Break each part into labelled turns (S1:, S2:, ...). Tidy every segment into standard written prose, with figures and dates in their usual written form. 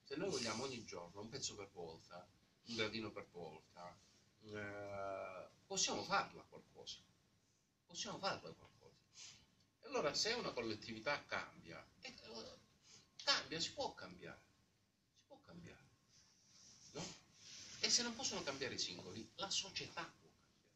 S1: Se noi vogliamo ogni giorno un pezzo per volta, un gradino per volta, possiamo farla qualcosa. Possiamo farla qualcosa. E allora se una collettività cambia, cambia, si può cambiare. Si può cambiare. No? E se non possono cambiare i singoli, la società può cambiare.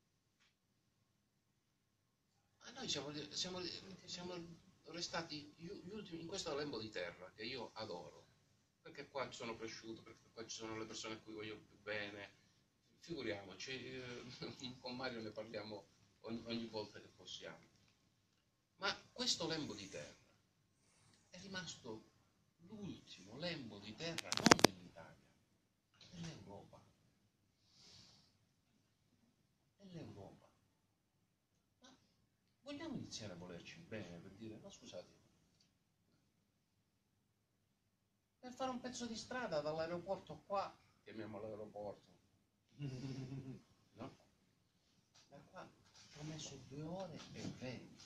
S1: Ma noi siamo restati gli ultimi in questo lembo di terra che io adoro, perché qua ci sono cresciuto, perché qua ci sono le persone a cui voglio più bene. Figuriamoci, con Mario ne parliamo ogni volta che possiamo. Ma questo lembo di terra è rimasto l'ultimo lembo di terra non dell'Italia, dell'Europa. Dell'Europa. Ma vogliamo iniziare a volerci bene per dire, ma scusate, per fare un pezzo di strada dall'aeroporto qua, chiamiamolo aeroporto, no? Da qua ho messo 2 ore e 20.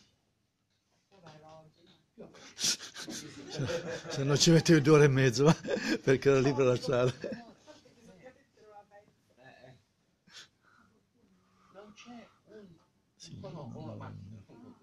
S2: Se non ci mettevi 2 ore e mezzo, perché era libera la strada.
S1: Non c'è una macchina.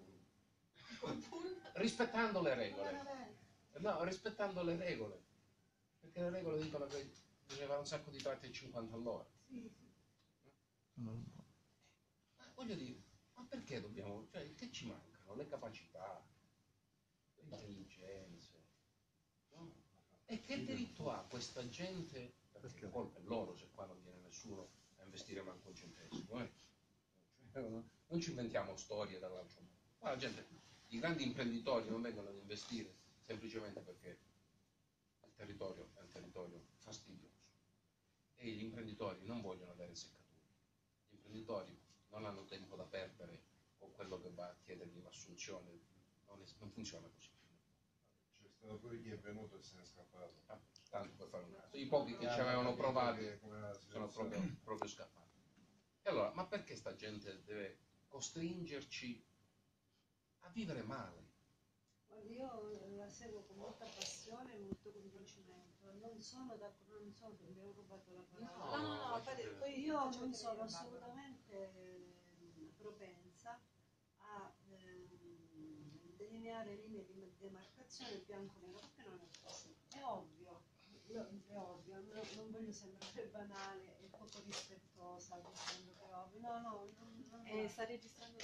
S1: Rispettando le regole. No, rispettando le regole. Perché le regole dicono che bisogna fare un sacco di tratti a 50 all'ora. Ma voglio dire, ma perché dobbiamo, cioè, che ci mancano? Le capacità, le intelligenze, no? E che diritto ha questa gente, perché la colpa è loro se qua non viene nessuno a investire manco un centesimo, Cioè, non ci inventiamo storie dall'altro mondo. Qua la gente, i grandi imprenditori non vengono ad investire semplicemente perché il territorio è un territorio fastidioso e gli imprenditori non vogliono avere seccature. Gli imprenditori non hanno tempo da perdere con quello che va a chiedergli un'assunzione, non funziona così.
S3: C'è stato pure chi è venuto e se n'è scappato.
S1: Tanto per fare un caso. I pochi che ci avevano provato sono proprio scappati. E allora, ma perché sta gente deve costringerci a vivere male?
S4: Io la seguo con molta passione e molto convincimento. Non sono d'accordo, non so se mi ho rubato la parola.
S1: No,
S4: Poi io non sono assolutamente propensa a delineare linee di demarcazione bianco-nero, perché non è così. È ovvio, non voglio sembrare banale e poco rispettosa dicendo che è ovvio. No,
S5: sta registrando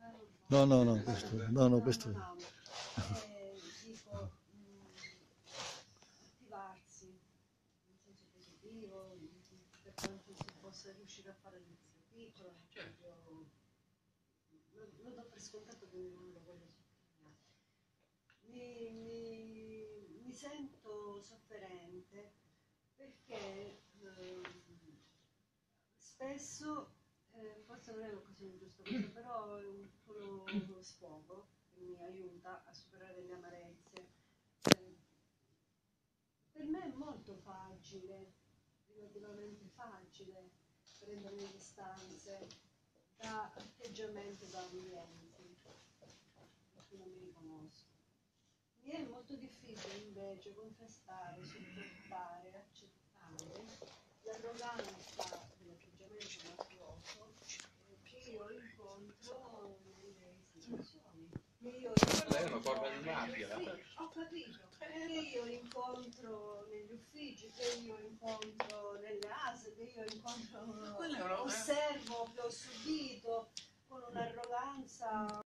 S2: questo.
S4: Dico, attivarsi in senso positivo, per quanto si possa riuscire a fare l'inizio piccolo, lo do per scontato, quindi non lo voglio sottolineare. Mi sento sofferente perché spesso, forse non è l'occasione giusta, però è un piccolo sfogo che mi aiuta a superare le amarezze. Per me è molto facile, relativamente facile, prendere le distanze da atteggiamenti, da ambienti che non mi riconosco. Mi è molto difficile invece confessare, sopportare, accettare l'arroganza dell'atteggiamento mafioso che io incontro nelle istituzioni.
S1: Lei è una forma di mafia.
S4: Ho capito, che io incontro negli uffici, che io incontro nelle ASL, che io incontro, osservo, che ho subito con un'arroganza